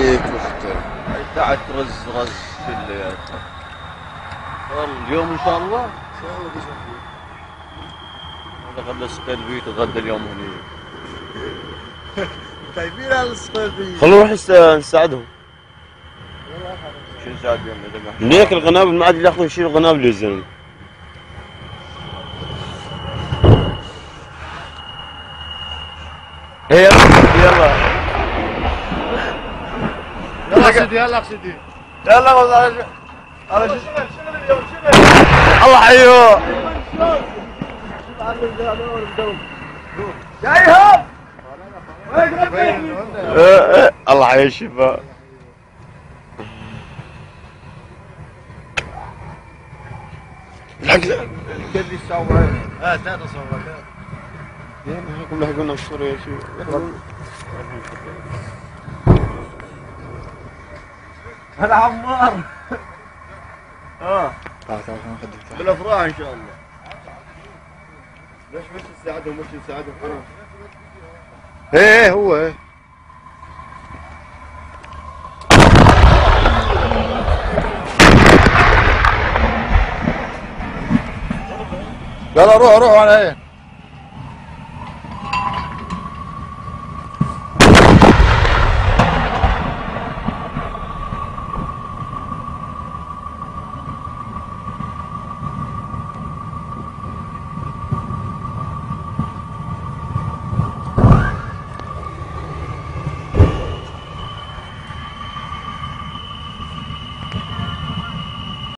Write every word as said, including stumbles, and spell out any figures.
عليك اختي. تعال ترز رز في الليل. والله اليوم ان شاء الله. ان شاء الله باذن الله. خلص البيت وغدا اليوم هني. خايفين على الصيفيه. خلونا نروح نساعدهم. شو نساعد اليوم اذا ما ليك القنابل ما عاد ياخذون يشيلوا القنابل يا زلمه. هي يلا يلا سيدي يلا سيدي. يلا والله على شغل شغل اليوم شغل. الله حيوه. جايهم. الله حي الشفاء. كيف يسوي؟ اه تعال صورك. يقول له قلنا مشهور يا شيخ. هلا عمار. اه تعال تعال نخدمك بالافراح ان شاء الله. ليش مش نساعدهم مش نساعدهم انا؟ ايه هو ايه. يلا روح روح على ايه؟